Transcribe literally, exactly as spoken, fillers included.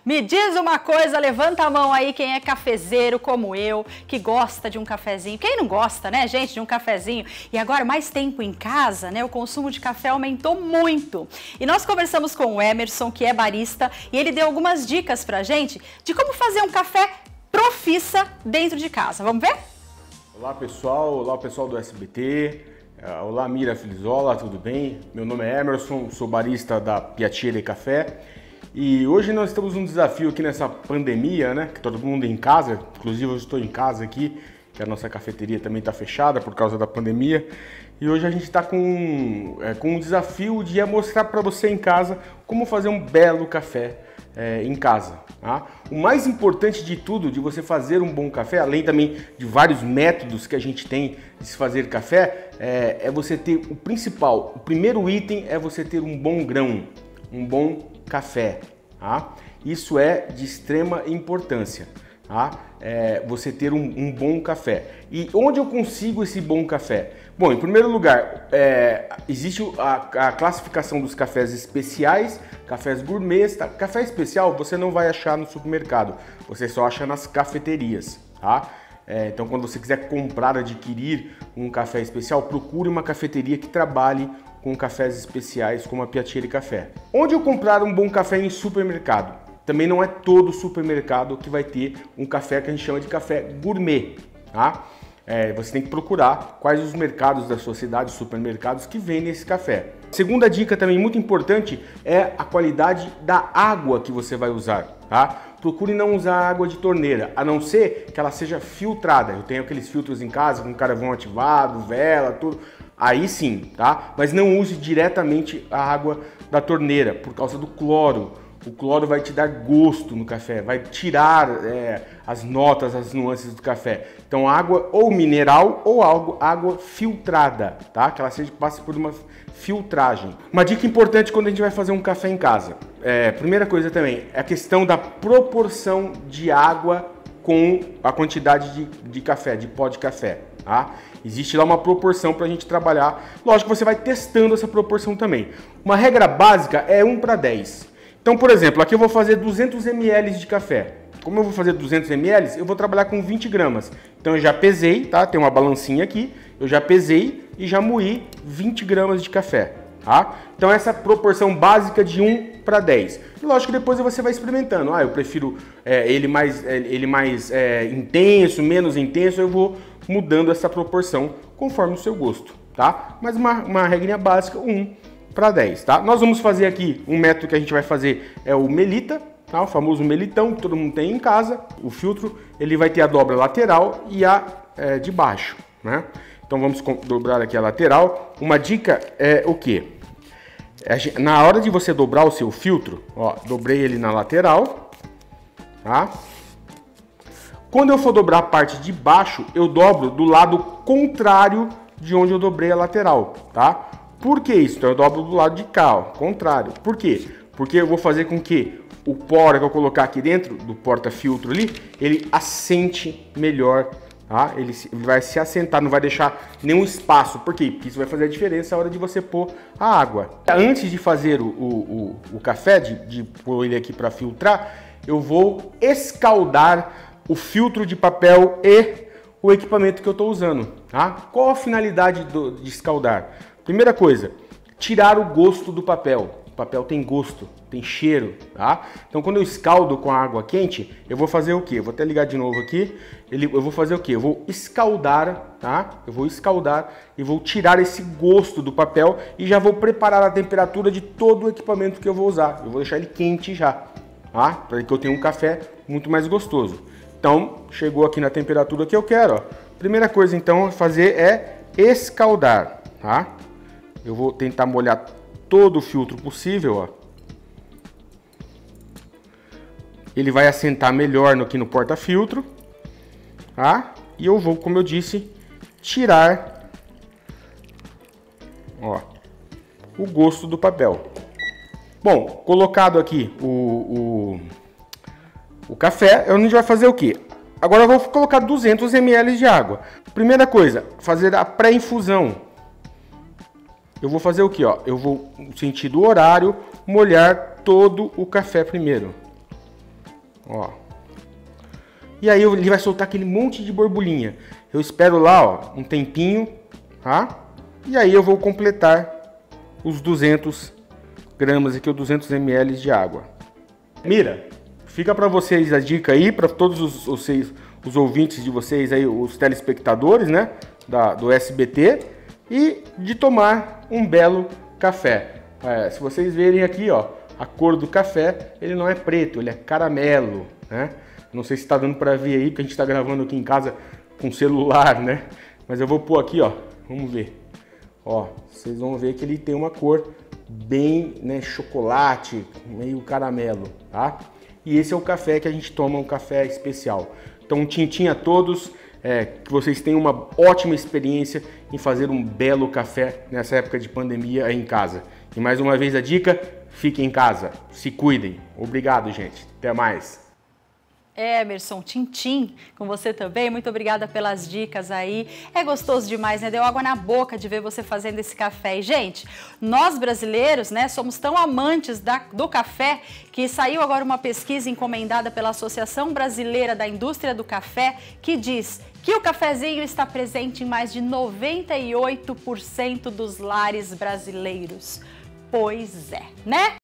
Me diz uma coisa, levanta a mão aí quem é cafezeiro como eu, que gosta de um cafezinho. Quem não gosta, né, gente, de um cafezinho? E agora, mais tempo em casa, né, o consumo de café aumentou muito. E nós conversamos com o Emerson, que é barista, e ele deu algumas dicas pra gente de como fazer um café profissa dentro de casa. Vamos ver? Olá, pessoal. Olá, pessoal do S B T. Olá, Mira Filizola, tudo bem? Meu nome é Emerson, sou barista da Piacere Café. E hoje nós temos um desafio aqui nessa pandemia, né? Que todo mundo em casa, inclusive eu estou em casa aqui, que a nossa cafeteria também está fechada por causa da pandemia. E hoje a gente está com, é, com um desafio de mostrar para você em casa como fazer um belo café é, em casa. Tá? O mais importante de tudo, de você fazer um bom café, além também de vários métodos que a gente tem de se fazer café, é, é você ter o principal, o primeiro item é você ter um bom grão, um bom café, tá? Isso é de extrema importância, tá? É, você ter um, um bom café. E onde eu consigo esse bom café? Bom, em primeiro lugar, é, existe a, a classificação dos cafés especiais, cafés gourmets. Tá? Café especial você não vai achar no supermercado, você só acha nas cafeterias, tá? É, então, quando você quiser comprar, adquirir um café especial, procure uma cafeteria que trabalhe com cafés especiais como a Piacere Café. Onde eu comprar um bom café em supermercado? Também não é todo supermercado que vai ter um café que a gente chama de café gourmet, tá? É, você tem que procurar quais os mercados da sua cidade, supermercados que vendem esse café. Segunda dica também muito importante é a qualidade da água que você vai usar, tá? Procure não usar água de torneira, a não ser que ela seja filtrada. Eu tenho aqueles filtros em casa com carvão ativado, vela, tudo. Aí sim, tá? Mas não use diretamente a água da torneira por causa do cloro. O cloro vai te dar gosto no café, vai tirar é, as notas, as nuances do café. Então, água ou mineral ou algo, água filtrada, tá? Que ela seja, passe por uma filtragem. Uma dica importante quando a gente vai fazer um café em casa. É, primeira coisa também, é a questão da proporção de água com a quantidade de, de café, de pó de café, tá? Existe lá uma proporção para a gente trabalhar. Lógico que você vai testando essa proporção também. Uma regra básica é um para dez. Então, por exemplo, aqui eu vou fazer duzentos mililitros de café. Como eu vou fazer duzentos mililitros, eu vou trabalhar com vinte gramas. Então eu já pesei, tá? Tem uma balancinha aqui. Eu já pesei e já moí vinte gramas de café, tá? Então essa é a proporção básica de um para dez. E lógico que depois você vai experimentando. Ah, eu prefiro é, ele mais, é, ele mais é, intenso, menos intenso. Eu vou mudando essa proporção conforme o seu gosto, tá? Mas uma, uma regrinha básica, um para dez, tá? Nós vamos fazer aqui um método que a gente vai fazer é o melita, tá? O famoso melitão que todo mundo tem em casa. O filtro ele vai ter a dobra lateral e a é, de baixo, né? Então vamos dobrar aqui a lateral. Uma dica é o que? Na hora de você dobrar o seu filtro, ó, dobrei ele na lateral, tá? Quando eu for dobrar a parte de baixo, eu dobro do lado contrário de onde eu dobrei a lateral, tá? Por que isso? Então eu dobro do lado de cá, ó, contrário. Por quê? Porque eu vou fazer com que o pó que eu colocar aqui dentro do porta-filtro ali, ele assente melhor, tá? Ele vai se assentar, não vai deixar nenhum espaço. Por quê? Porque isso vai fazer a diferença na hora de você pôr a água. Antes de fazer o, o, o, o café, de, de pôr ele aqui para filtrar, eu vou escaldar o filtro de papel e o equipamento que eu estou usando, tá? Qual a finalidade do, de escaldar? Primeira coisa, tirar o gosto do papel. O papel tem gosto, tem cheiro, tá? Então quando eu escaldo com a água quente, eu vou fazer o quê? Eu vou até ligar de novo aqui. Ele, eu vou fazer o quê? Eu vou escaldar, tá? Eu vou escaldar e vou tirar esse gosto do papel e já vou preparar a temperatura de todo o equipamento que eu vou usar. Eu vou deixar ele quente já, tá? Para que eu tenha um café muito mais gostoso. Então, chegou aqui na temperatura que eu quero, ó. Primeira coisa então a fazer é escaldar, tá? Eu vou tentar molhar todo o filtro possível, ó. Ele vai assentar melhor aqui no porta-filtro, tá? E eu vou, como eu disse, tirar, ó, o gosto do papel. Bom, colocado aqui o, o, o café, a gente vai fazer o quê? Agora eu vou colocar duzentos mililitros de água. Primeira coisa, fazer a pré-infusão. Eu vou fazer o que, ó? Eu vou, no sentido horário, molhar todo o café primeiro. Ó. E aí ele vai soltar aquele monte de borbulhinha. Eu espero lá, ó, um tempinho, tá? E aí eu vou completar os duzentos gramas aqui, ou duzentos mililitros de água. Mira, fica para vocês a dica aí, para todos os, os, os ouvintes de vocês aí, os telespectadores, né, da, do S B T, e de tomar um belo café. É, se vocês verem aqui, ó, a cor do café, ele não é preto, ele é caramelo, né? Não sei se está dando para ver aí, porque a gente está gravando aqui em casa com celular, né? Mas eu vou pôr aqui, ó, vamos ver. Ó, vocês vão ver que ele tem uma cor bem, né, chocolate, meio caramelo, tá? E esse é o café que a gente toma, um café especial. Então, um tintim a todos, é, que vocês tenham uma ótima experiência em fazer um belo café nessa época de pandemia aí em casa. E mais uma vez a dica, fiquem em casa, se cuidem. Obrigado, gente. Até mais. Emerson, tintim, com você também, muito obrigada pelas dicas aí, é gostoso demais, né, deu água na boca de ver você fazendo esse café. E gente, nós brasileiros, né, somos tão amantes da, do café, que saiu agora uma pesquisa encomendada pela Associação Brasileira da Indústria do Café, que diz que o cafezinho está presente em mais de noventa e oito por cento dos lares brasileiros. Pois é, né?